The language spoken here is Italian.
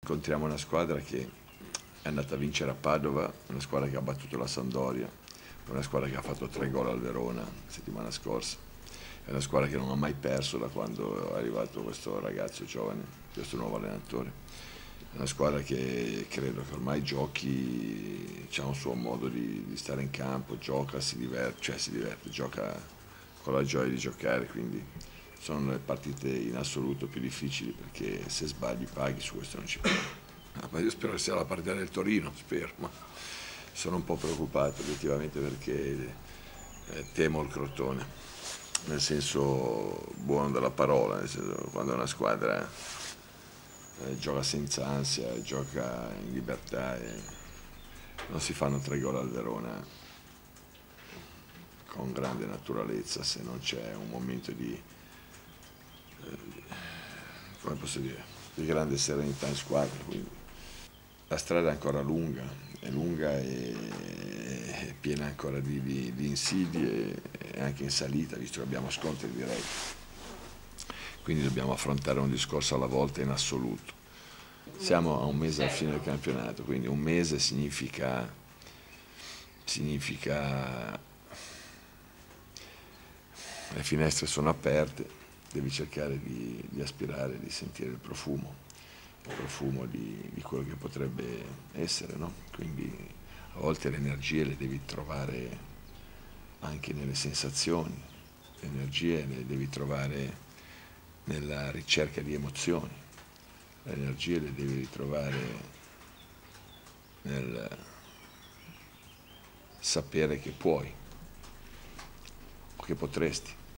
Incontriamo una squadra che è andata a vincere a Padova, una squadra che ha battuto la Sampdoria, una squadra che ha fatto 3 gol al Verona la settimana scorsa, è una squadra che non ha mai perso da quando è arrivato questo ragazzo giovane, questo nuovo allenatore. È una squadra che credo che ormai giochi, ha un suo modo di stare in campo, gioca, si diverte, gioca con la gioia di giocare, quindi sono le partite in assoluto più difficili perché se sbagli paghi, su questo non ci puoi. Ma io spero che sia la partita del Torino, spero, ma sono un po' preoccupato obiettivamente perché temo il Crotone, nel senso buono della parola, nel senso, quando una squadra gioca senza ansia, gioca in libertà e non si fanno 3 gol al Verona con grande naturalezza se non c'è un momento come posso dire, di grande serenità in squadra. Quindi la strada è ancora lunga, è piena ancora di insidie e anche in salita, visto che abbiamo scontri diretti. Quindi dobbiamo affrontare un discorso alla volta in assoluto. Siamo a un mese dal fine del campionato, quindi un mese significa le finestre sono aperte, devi cercare di aspirare, di sentire il profumo di quello che potrebbe essere, no? Quindi a volte le energie le devi trovare anche nelle sensazioni, le energie le devi trovare nella ricerca di emozioni, le energie le devi ritrovare nel sapere che puoi o che potresti.